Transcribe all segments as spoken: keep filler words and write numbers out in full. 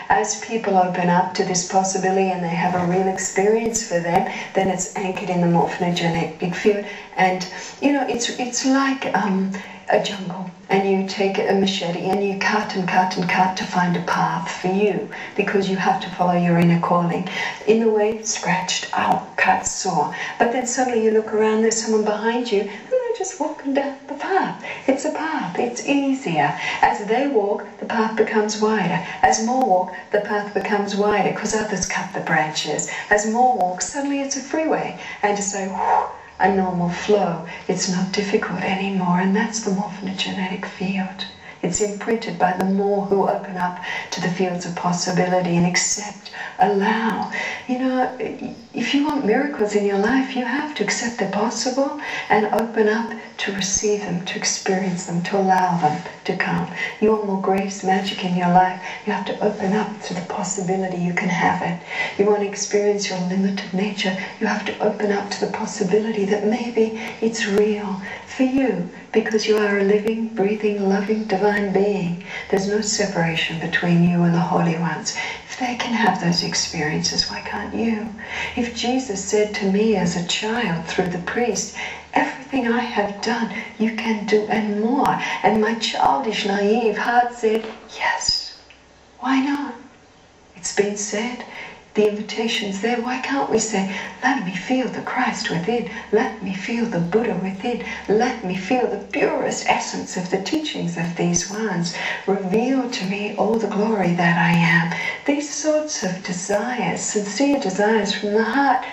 as people open up to this possibility and they have a real experience for them, then it's anchored in the morphogenetic field. And, you know, it's, it's like um, a jungle, and you take a machete and you cut and cut and cut to find a path for you, because you have to follow your inner calling. In the way, scratched, out, cut, saw. But then suddenly you look around, there's someone behind you, and they're just walking down the path. It's a path, it's easier. As they walk, the path becomes wider. As more walk, the path becomes wider, because others cut the branches. As more walk, suddenly it's a freeway. And to say, whew, a normal flow. It's not difficult anymore, and that's the morphogenetic field. It's imprinted by the more who open up to the fields of possibility and accept, allow. You know, if you want miracles in your life, you have to accept they're possible and open up to receive them, to experience them, to allow them to come. You want more grace, magic in your life, you have to open up to the possibility you can have it. You want to experience your limited nature, you have to open up to the possibility that maybe it's real for you, because you are a living, breathing, loving, divine being. There's no separation between you and the holy ones. If they can have those experiences, why can't you? If Jesus said to me as a child through the priest, everything I have done, you can do and more, and my childish, naive heart said, yes, why not? It's been said, the invitation's there. Why can't we say, let me feel the Christ within, let me feel the Buddha within, let me feel the purest essence of the teachings of these ones, reveal to me all the glory that I am. These sorts of desires, sincere desires from the heart,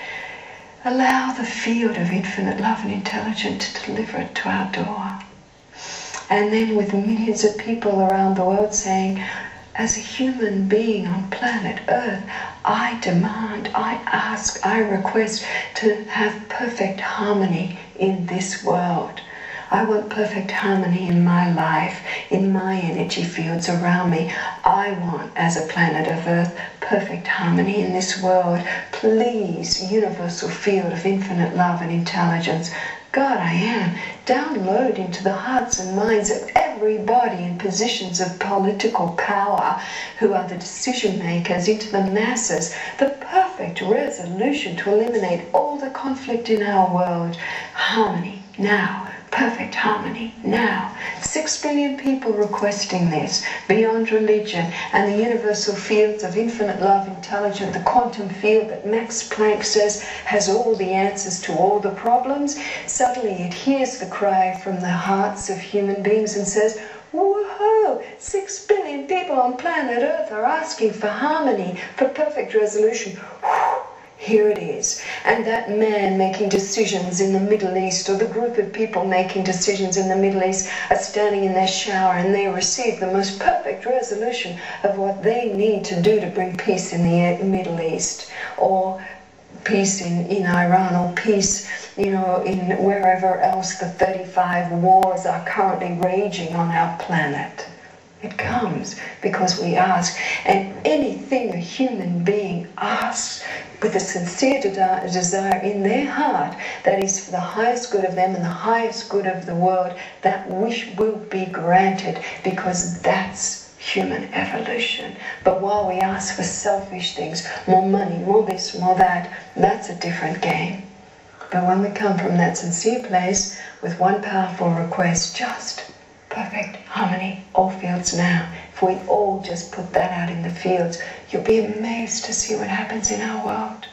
allow the field of infinite love and intelligence to deliver it to our door. And then with millions of people around the world saying, as a human being on planet Earth, I demand, I ask, I request to have perfect harmony in this world. I want perfect harmony in my life, in my energy fields around me. I want, as a planet of Earth, perfect harmony in this world. Please, universal field of infinite love and intelligence, God, I am, download into the hearts and minds of everybody in positions of political power who are the decision makers, into the masses, the perfect resolution to eliminate all the conflict in our world. Harmony now. Perfect harmony now. Six billion people requesting this, beyond religion, and the universal fields of infinite love, intelligence, the quantum field that Max Planck says has all the answers to all the problems. Suddenly it hears the cry from the hearts of human beings and says, whoa, six billion people on planet Earth are asking for harmony, for perfect resolution. Here it is. And that man making decisions in the Middle East, or the group of people making decisions in the Middle East, are standing in their shower and they receive the most perfect resolution of what they need to do to bring peace in the Middle East, or peace in, in Iran, or peace, you know, in wherever else the thirty-five wars are currently raging on our planet. It comes because we ask, and anything a human being asks with a sincere desire in their heart that is for the highest good of them and the highest good of the world, that wish will be granted, because that's human evolution. But while we ask for selfish things, more money, more this, more that, that's a different game. But when we come from that sincere place with one powerful request, just perfect harmony, all fields now. If we all just put that out in the fields, you'll be amazed to see what happens in our world.